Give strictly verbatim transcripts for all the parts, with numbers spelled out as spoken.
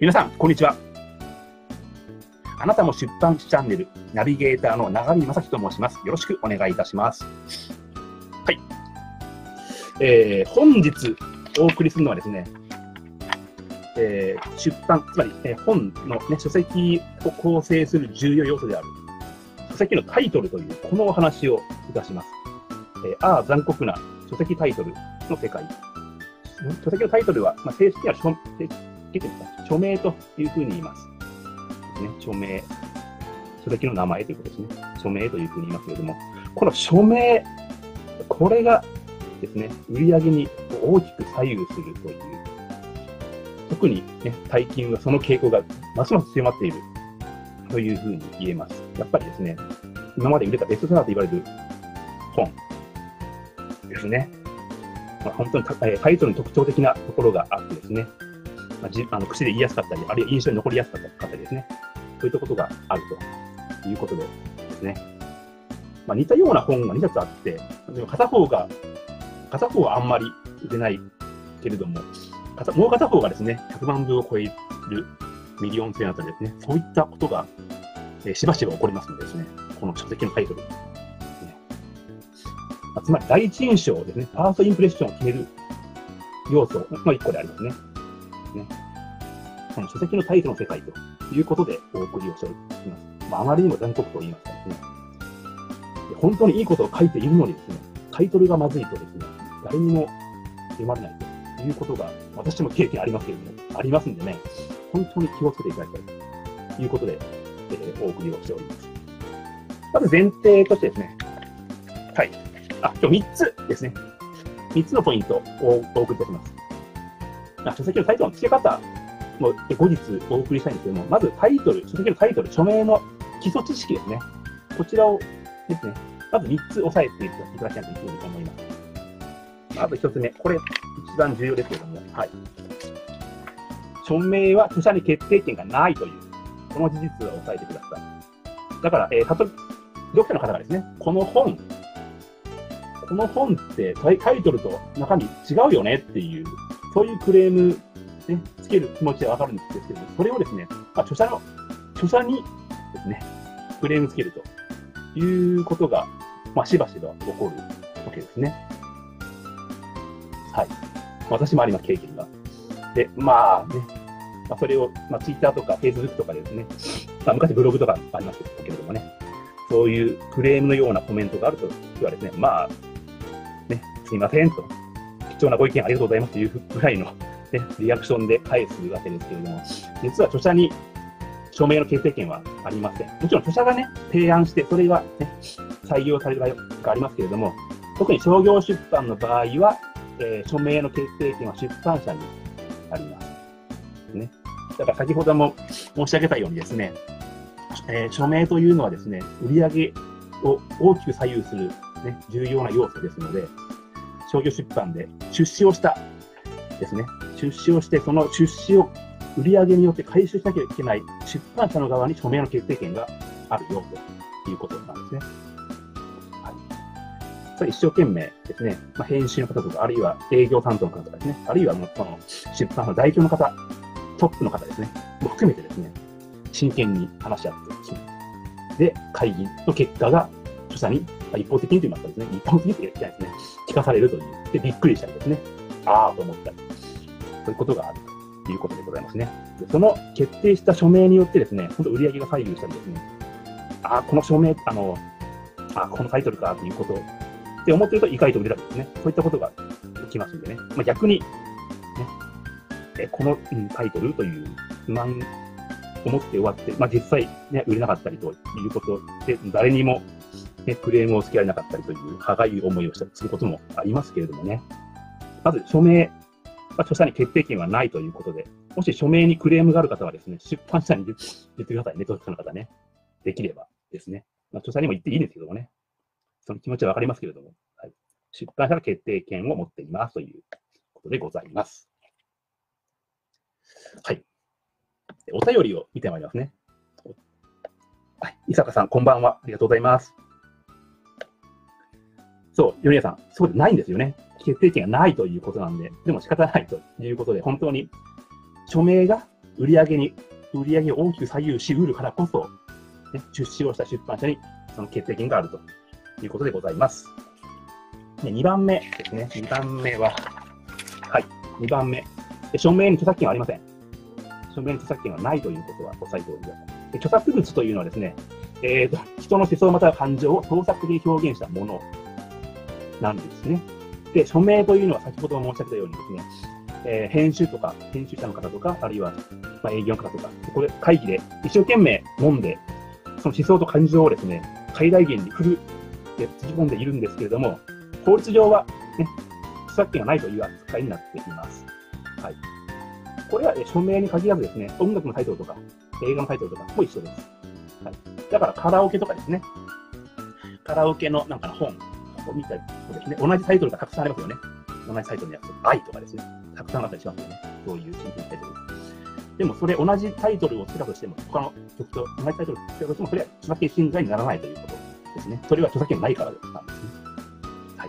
皆さん、こんにちは。あなたも出版チャンネルナビゲーターの永見正樹と申します。よろしくお願いいたします。はい。えー、本日お送りするのはですね、えー、出版、つまり、えー、本の、ね、書籍を構成する重要要素である書籍のタイトルというこのお話をいたします。えー、ああ、残酷な書籍タイトルの世界。書籍のタイトルは、まあ、正式には書署名というふうに言います。ね、署名。書籍の名前ということですね。署名というふうに言いますけれども、この署名、これがですね、売り上げに大きく左右するという、特にね、最近はその傾向がますます強まっているというふうに言えます。やっぱりですね、今まで売れたベストセラーと言われる本ですね。まあ、本当にタイトルに特徴的なところがあってですね、まあ、じあの口で言いやすかったり、あるいは印象に残りやすかったりですね、そういったことがあるということでですね、まあ、似たような本がにさつあって、片方が、片方はあんまり売れないけれども、もう片方がですね、ひゃくまんぶを超えるミリオンセラーとですね、そういったことが、えー、しばしば起こりますのでですね、この書籍のタイトル。まあ、つまり第一印象ですね、ファーストインプレッションを決める要素の一個でありますね。ね、この書籍のタイトルの世界ということでお送りをしております。まあ、あまりにも残酷と言いますかですね。本当にいいことを書いているのにですね、タイトルがまずいとですね、誰にも読まれないということが、私も経験ありますけれども、ありますんでね、本当に気をつけていただきたいということで、えー、お送りをしております。まず前提としてですね、はい。あ、今日みっつですね。みっつのポイントをお送りいたします。書籍のタイトルの付け方も後日お送りしたいんですけども、まずタイトル、書籍のタイトル、署名の基礎知識ですね。こちらをですね、まずみっつ押さえていただきたいというふうに思います。まずひとつめ、これ一番重要ですけれども、はい。署名は著者に決定権がないという、この事実を押さえてください。だから、えー、例えば、読者の方がですね、この本、この本ってタイトルと中身違うよねっていう、そういうクレーム、ね、つける気持ちはわかるんですけども、それをですね、まあ、著者の、著者にですね、クレームつけるということが、まあ、しばしば起こるわけですね。はい。私もあります、経験が。で、まあね、まあ、それを、まあ、Twitter とか Facebook とかでですね、まあ、昔ブログとかありましたけれどもね、そういうクレームのようなコメントがあるときはですね、まあ、ね、すいませんと、貴重なご意見ありがとうございますというぐらいの、ね、リアクションで返すわけですけれども、実は著者に署名の決定権はありません。もちろん著者がね、提案して、それが、ね、採用される場合がありますけれども、特に商業出版の場合は、えー、署名の決定権は出版社にあります。ね。だから先ほども申し上げたようにですね、えー、署名というのはですね、売上を大きく左右する、ね、重要な要素ですので、商業出版で出資をしたですね、出資をして、その出資を売上によって回収しなきゃいけない出版社の側に署名の決定権があるよということなんですね。はい。それ一生懸命ですね、まあ、編集の方とか、あるいは営業担当の方とかですね、あるいはもうその出版の代表の方、トップの方ですね、も含めてですね、真剣に話し合って決めて、で、会議の結果が著者に一方的にと言いますかですね、一方的にと言いたいですね、聞かされるという。で、びっくりしたりですね、ああと思ったり、そういうことがあるということでございますね。でその決定した署名によってですね、本当売り上げが左右したりですね、ああ、この署名、あの、あこのタイトルかということって思ってると意外と売れたりですね、そういったことが起きますんでね、まあ、逆に、ね、えこの、うん、タイトルという不満を持って終わって、まあ、実際、ね、売れなかったりということで、誰にも、ね、クレームをつけられなかったりという歯がゆい思いをしたりすることもありますけれどもね。まず署名、まあ、著者に決定権はないということで、もし署名にクレームがある方はですね、出版社に言ってくださいね、読者の方ね。できればですね。まあ、著者にも言っていいんですけどもね。その気持ちはわかりますけれども、はい、出版社が決定権を持っていますということでございます。はい。お便りを見てまいりますね。はい。伊坂さん、こんばんは。ありがとうございます。そう、米谷さん、そうでないんですよね。決定権がないということなんで、でも仕方ないということで、本当に署名が売上に、売上を大きく左右しうるからこそ、ね、出資をした出版社にその決定権があるということでございます。でにばんめですね。にばんめは、はい、にばんめ。署名に著作権はありません。署名に著作権はないということは押さえておいてください。で著作物というのはですね、えーと、人の思想または感情を創作的に表現したものなんですね。で、署名というのは先ほど申し上げたようにですね、えー、編集とか、編集者の方とか、あるいは、まあ、営業の方とか、ここで会議で一生懸命飲んで、その思想と感情をですね、最大限にフルでつぎ込んでいるんですけれども、法律上は、ね、著作権がないという扱いになっています。はい。これは、え署名に限らずですね、音楽のタイトルとか、映画のタイトルとかも一緒です。はい。だからカラオケとかですね、カラオケのなんかの本を見たりとですね、同じタイトルがたくさんありますよね。同じタイトルのやつ、愛とかですね、たくさんあったりしますよね。そういう新品タイトル。でもそれ同じタイトルをつけたとしても、他の曲と同じタイトルをつけたとしても、それは著作権侵害にならないということですね。それは著作権ないからなんですね。はい。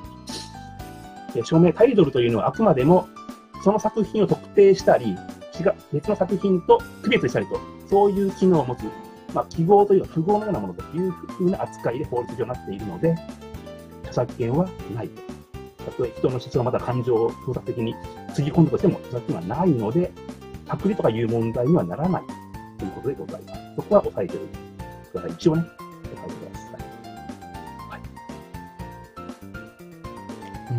で、署名タイトルというのはあくまでも、その作品を特定したり、違う別の作品と区別したりと、そういう機能を持つ、まあ、記号というか符号のようなものというふうな扱いで法律上になっているので、著作権はないと。たとえ人の思想また感情を創作的につぎ込んだとしても著作権はないので、パクリとかいう問題にはならないということでございます。そこは押さえておいてください。一応ね、押さえてください。はい。うん。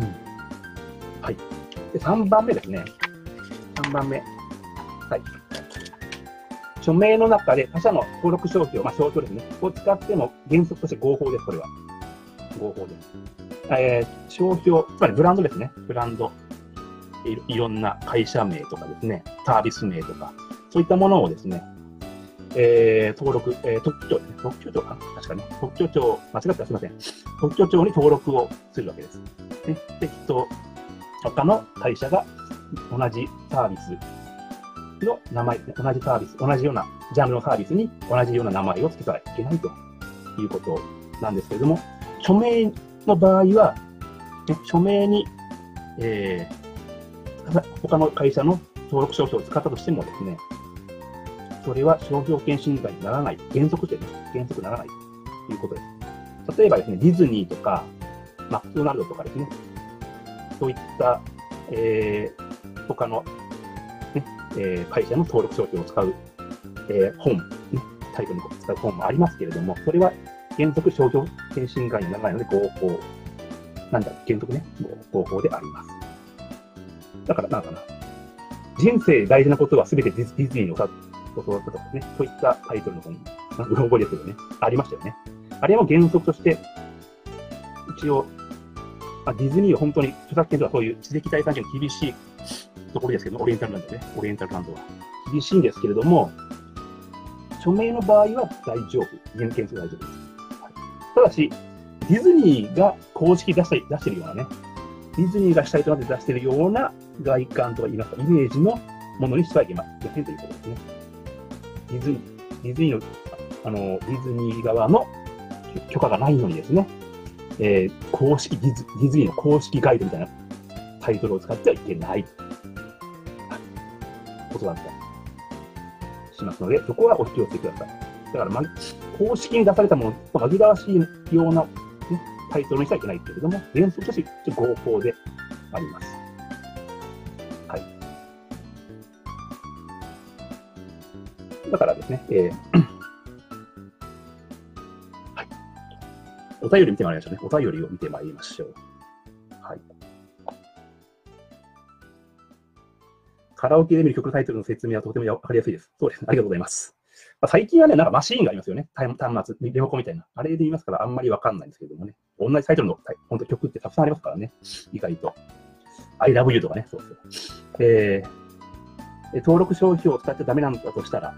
はい。で、さんばんめですね。さんばんめ。はい。署名の中で他社の登録商標、まあ商標ですね、を使っても原則として合法です、これは。合法です。えー、商標、つまりブランドですね。ブランド。い, いろんな会社名とかですね、サービス名とか、そういったものをですね、えー、登録、えー、特許庁ですね。特許庁かな確かに。特許庁、間違ったらすみません。特許庁に登録をするわけです。ね、で、人、他の会社が同じサービスの名前、同じサービス、同じようなジャンルのサービスに同じような名前を付けたらいけないということなんですけれども、署名の場合は、ね、署名に、えー他の会社の登録商標を使ったとしてもですね、それは商標権侵害にならない。原則でね、原則ならないということです。例えばですね、ディズニーとか、マクドナルドとかですね、そういった、えー、他の、ねえー、会社の登録商標を使う、えー、本、ね、タイトルに使う本もありますけれども、それは原則商標権侵害にならないので合法、なんだ、原則ね、合法であります。だから、なんかな、人生大事なことはすべてディズニーの教わったとかですね、そういったタイトルの本、うろ覚えですけどね、ありましたよね。あれも原則として、一応、まあ、ディズニーは本当に著作権とかそういう知的財産権が厳しいところですけど、オリエンタルランドね、オリエンタルランドは厳しいんですけれども、署名の場合は大丈夫、原則大丈夫です。はい、ただし、ディズニーが公式出した出してるようなね、ディズニーが主体となって出しているような外観とか言いますか、イメージのものにしてはいけませんということですね。ディズニー、ディズニーの、あの、ディズニー側の許可がないのにですね、えー、公式ディズ、ディズニーの公式ガイドみたいなタイトルを使ってはいけない。ことだったりしますので、そこはお気をつけください。だから、ま、公式に出されたものと紛らわしいような、ね、タイトルにしてはいけないけれども、原則として合法であります。はい。だからですね、えーはい。お便り見てまいりましょうね。お便りを見てまいりましょう。はい。カラオケで見る曲タイトルの説明はとてもわかりやすいです。そうですね。ありがとうございます。まあ、最近はね、なんかマシーンがありますよね。端末、レモコンみたいな。あれで言いますからあんまりわかんないんですけどもね。同じタイトルの本当曲ってたくさんありますからね。意外と。I love you とかね。そうそう。えー、登録商標を使っちゃダメなんだとしたら、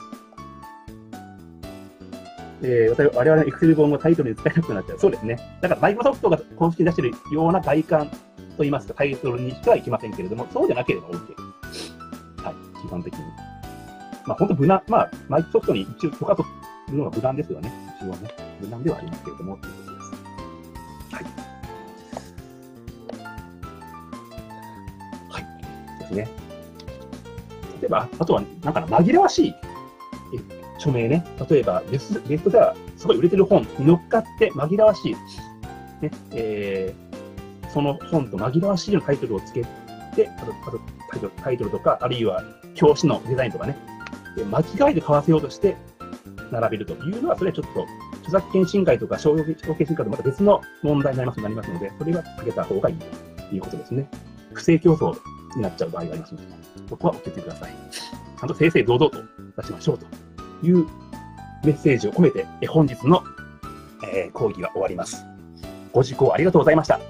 えー、我々の Excel 本をタイトルに使えなくなっちゃう。そうですね。だからマイクロソフトが公式に出しているような外観といいますか、タイトルにしてはいけませんけれども、そうじゃなければ OK。はい。基本的に。まあ本当無難、まあマイクロソフトに一応許可とするのが無難ですよね。一応ね。無難ではありますけれども、ということです。はい。はい。ですね。 例えば、あとは、なんかな、紛らわしい署名ね。例えば、ベスト、ベストセラー、すごい売れてる本に乗っかって紛らわしい、ね、えー、その本と紛らわしいようなタイトルをつけて、あと、あとタイトル、タイトルとか、あるいは表紙のデザインとかね、間違えて買わせようとして並べるというのは、それはちょっと、著作権侵害とか商標権侵害とまた別の問題になりますなりますので、それは避けた方がいいということですね。不正競争になっちゃう場合がありますので、ここはお気をつけください。ちゃんと正々堂々と出しましょうというメッセージを込めて、本日の、えー、講義は終わります。ご受講ありがとうございました。